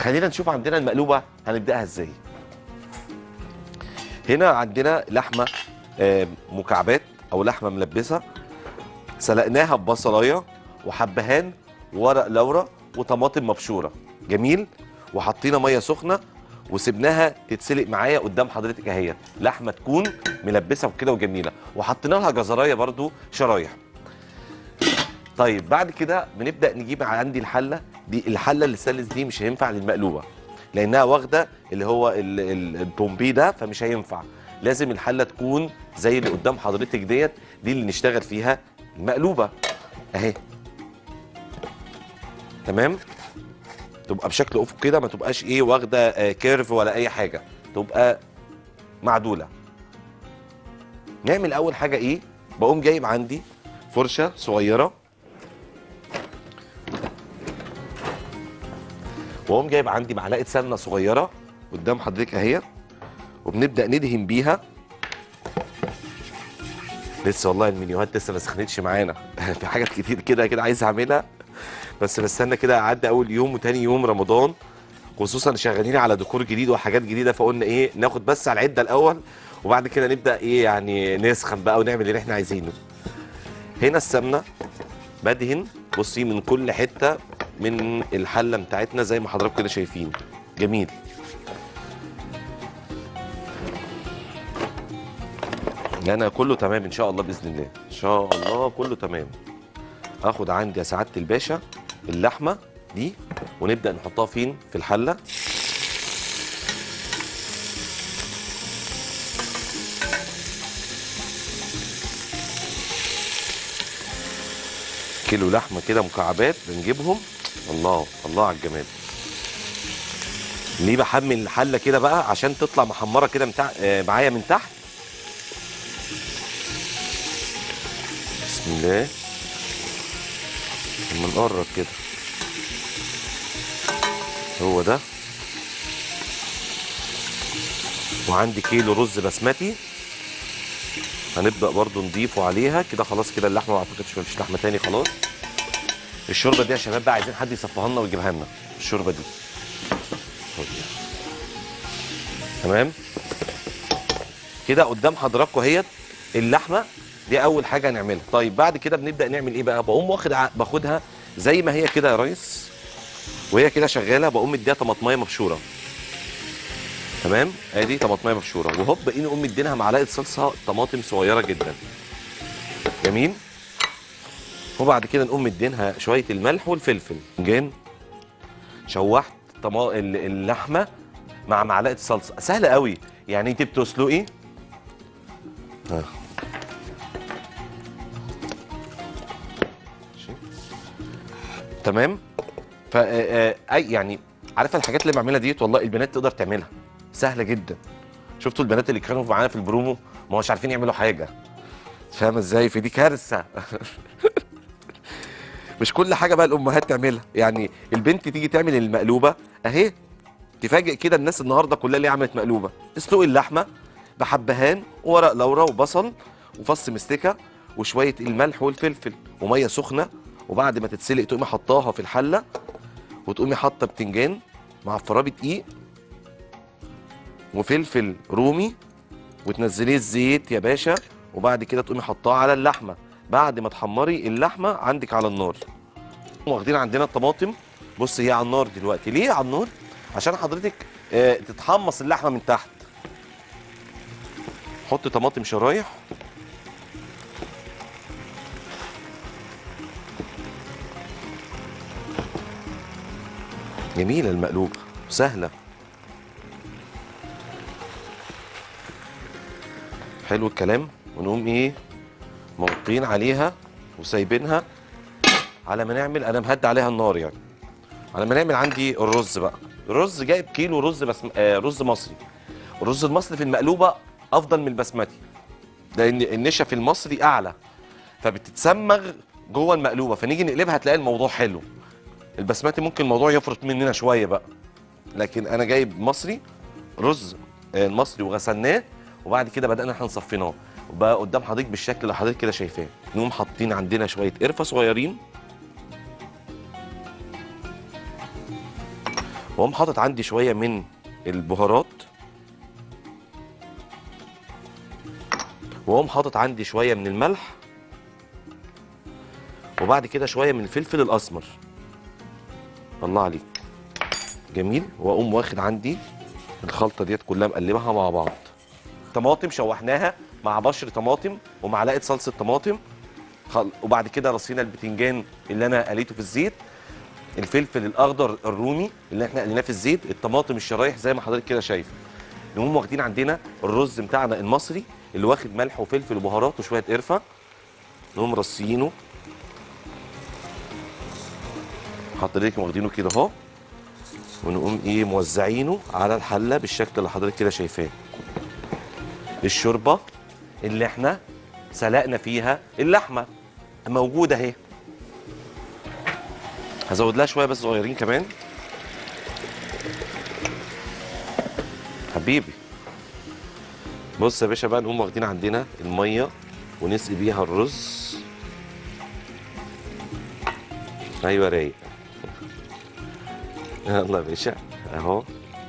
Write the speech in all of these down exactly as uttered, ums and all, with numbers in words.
خلينا نشوف عندنا المقلوبه هنبداها ازاي. هنا عندنا لحمه مكعبات او لحمه ملبسه، سلقناها ببصلايه وحبهان وورق لورا وطماطم مبشوره. جميل. وحطينا ميه سخنه وسبناها تتسلق معايا قدام حضرتك اهي، لحمه تكون ملبسه وكده وجميله، وحطينا لها جزرايه برضو شرايح. طيب بعد كده بنبدا نجيب عندي الحله دي. الحله اللي سلس دي مش هينفع للمقلوبه لانها واخده اللي هو البومبي ده، فمش هينفع. لازم الحله تكون زي اللي قدام حضرتك ديت، دي اللي نشتغل فيها المقلوبه اهي. تمام. تبقى بشكل افق كده، ما تبقاش ايه واخده آه كيرف ولا اي حاجه، تبقى معدوله. نعمل اول حاجه ايه؟ بقوم جايب عندي فرشه صغيره، واقوم جايب عندي معلقه سمنه صغيره قدام حضرتك اهي، وبنبدا ندهن بيها. لسه والله المنيوهات لسه ما سخنتش معانا في حاجات كتير كده كده عايز اعملها، بس بستنى كده اعدي اول يوم وتاني يوم رمضان، خصوصا شغالين على ديكور جديد وحاجات جديده، فقلنا ايه ناخد بس على العده الاول وبعد كده نبدا ايه يعني نسخن بقى ونعمل اللي احنا عايزينه. هنا السمنه بدهن بصي من كل حته من الحله بتاعتنا زي ما حضراتكم كده شايفين. جميل. انا كله تمام ان شاء الله باذن الله، ان شاء الله كله تمام. اخد عندي يا سعاده الباشا اللحمه دي ونبدا نحطها فين في الحله. كيلو لحمه كده مكعبات بنجيبهم. الله الله على الجمال. ليه بحمل الحله كده بقى؟ عشان تطلع محمره كده متع... آه معايا من تحت. بسم الله. لما نقرب كده هو ده. وعندي كيلو رز بسمتي هنبدا برضو نضيفه عليها كده. خلاص كده اللحمه ما اعتقدش مفيش لحمه تاني خلاص. الشوربه دي يا شباب بقى عايزين حد يصفها لنا ويجيبها لنا الشوربه دي. تمام كده قدام حضراتكم اهيت اللحمه دي اول حاجه هنعملها. طيب بعد كده بنبدا نعمل ايه بقى؟ بقوم واخد باخدها زي ما هي كده يا ريس، وهي كده شغاله بقوم مديها طماطمايه مبشوره. تمام. ادي طماطمايه مبشوره، وهوب بقيني اقوم مدينها معلقه صلصه طماطم صغيره جدا. جميل. وبعد كده نقوم مدينها شويه الملح والفلفل. جن شوحت طما اللحمه مع معلقه صلصه. سهله قوي يعني. انت بتسلقي ها تمام. ف اي يعني عارفه الحاجات اللي بعملها ديت والله البنات تقدر تعملها، سهله جدا. شفتوا البنات اللي كانوا معانا في البرومو ما هوش عارفين يعملوا حاجه، فاهمه ازاي؟ في دي كارثه مش كل حاجه بقى الامهات تعملها. يعني البنت تيجي تعمل المقلوبه اهي، تفاجئ كده الناس النهارده كلها اللي عملت مقلوبه. تسلقي اللحمه بحبهان وورق لورا وبصل وفص مستكه وشويه الملح والفلفل وميه سخنه، وبعد ما تتسلق تقومي حطاها في الحله وتقومي حاطه بتنجان معفراه بدقيق وفلفل رومي وتنزليه الزيت يا باشا، وبعد كده تقومي حطاه على اللحمه بعد ما تحمري اللحمه عندك على النار. واخدين عندنا الطماطم. بص هي على النار دلوقتي. ليه على النار؟ عشان حضرتك آه تتحمص اللحمه من تحت. حط طماطم شرايح جميله المقلوبه سهله. حلو الكلام. ونقوم ايه موطين عليها وسايبينها على ما نعمل. انا مهدي عليها النار يعني على ما نعمل. عندي الرز بقى. الرز جايب كيلو رز بس آه رز مصري. الرز المصري في المقلوبه افضل من البسمتي لان النشا في المصري اعلى فبتتسمغ جوه المقلوبه، فنيجي نقلبها تلاقي الموضوع حلو. البسمتي ممكن الموضوع يفرط مننا شويه بقى، لكن انا جايب مصري رز المصري وغسلناه وبعد كده بدانا احنا نصفيناه وبقى قدام حضرتك بالشكل اللي حضرتك كده شايفاه. نقوم حاطين عندنا شويه قرفه صغيرين واقوم حاطط عندي شويه من البهارات، واقوم حاطط عندي شويه من الملح، وبعد كده شويه من الفلفل الاسمر. الله عليك، جميل. واقوم واخد عندي الخلطه ديت كلها مقلبها مع بعض. طماطم شوحناها مع بشر طماطم ومعلقه صلصه طماطم، خل... وبعد كده رصينا البتنجان اللي انا قليته في الزيت، الفلفل الاخضر الرومي اللي احنا قليناه في الزيت، الطماطم الشرايح زي ما حضرتك كده شايف. نقوم واخدين عندنا الرز بتاعنا المصري اللي واخد ملح وفلفل وبهارات وشويه قرفه، نقوم رصينه حضرتك واخدينه كده اهو، ونقوم ايه موزعينه على الحله بالشكل اللي حضرتك كده شايفاه. الشوربه اللي احنا سلقنا فيها اللحمه موجوده اهي، هزود لها شويه بس صغيرين كمان حبيبي. بص يا باشا بقى، نقوم واخدين عندنا الميه ونسقي بيها الرز. ايوه رايق. يلا يا باشا اهو،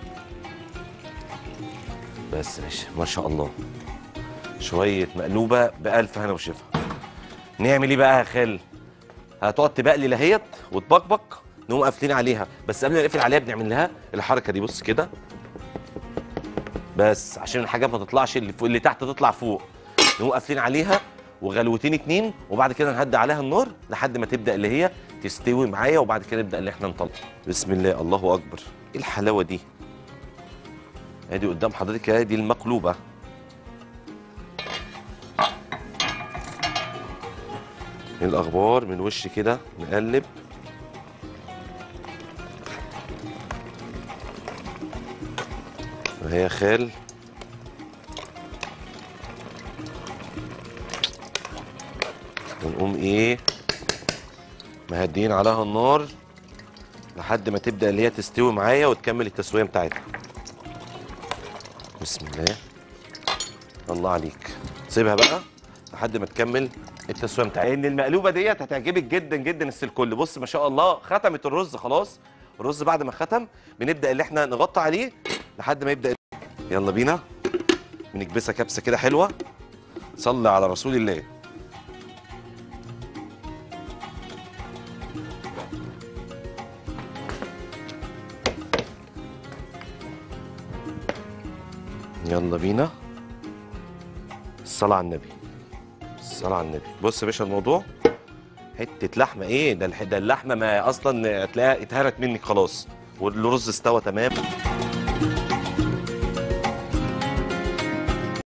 بس يا باشا ما شاء الله، شويه مقلوبه بألف هنا وشفا. نعمل ايه بقى يا خال؟ هتقعد تبقلي لهيت وتبقبق، نقوم قافلين عليها، بس قبل ما نقفل عليها بنعمل لها الحركه دي. بص كده بس عشان الحاجه ما تطلعش اللي فوق اللي تحت تطلع فوق. نقوم قافلين عليها وغلوتين اتنين، وبعد كده نهدي عليها النار لحد ما تبدا اللي هي تستوي معايا، وبعد كده نبدا اللي احنا نطلع. بسم الله، الله اكبر، ايه الحلاوه دي؟ ادي قدام حضرتك ادي المقلوبه. ايه الاخبار؟ من وش كده نقلب. اهي يا خال، ونقوم ايه مهديين عليها النار لحد ما تبدا اللي هي تستوي معايا وتكمل التسويه بتاعتها. بسم الله، الله عليك. سيبها بقى لحد ما تكمل التسويه بتاعتها. ان المقلوبه ديت هتعجبك جدا جدا الكل. بص ما شاء الله، ختمت الرز خلاص. الرز بعد ما ختم بنبدا اللي احنا نغطي عليه لحد ما يبدا. يلا بينا بنكبسها كبسه كده حلوه. صلي على رسول الله. يلا بينا، الصلاة على النبي، الصلاة على النبي. بص يا باشا الموضوع حتة لحمة ايه ده، ده اللحمة ما اصلا تلاقيها اتهرت منك خلاص، والرز استوى تمام.